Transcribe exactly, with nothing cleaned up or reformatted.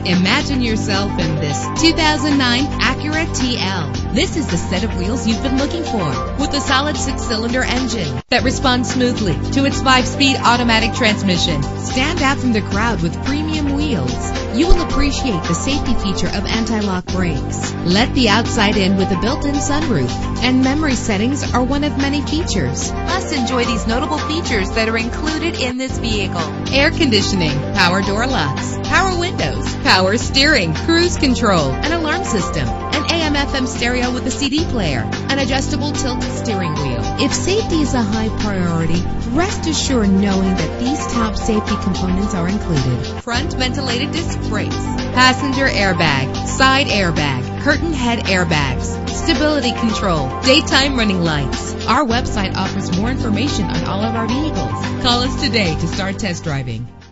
Imagine yourself in this two thousand nine Acura T L. This is the set of wheels you've been looking for, with a solid six-cylinder engine that responds smoothly to its five-speed automatic transmission. Stand out from the crowd with premium wheels. You will appreciate the safety feature of anti-lock brakes. Let the outside in with a built-in sunroof, and memory settings are one of many features. Plus, enjoy these notable features that are included in this vehicle: air conditioning, power door locks, power windows, power steering, cruise control, an alarm system, an A M F M stereo with a C D player, an adjustable tilt steering wheel. If safety is a high priority, rest assured knowing that these top safety components are included: front ventilated disc brakes, passenger airbag, side airbag, curtain head airbags, stability control, daytime running lights. Our website offers more information on all of our vehicles. Call us today to start test driving.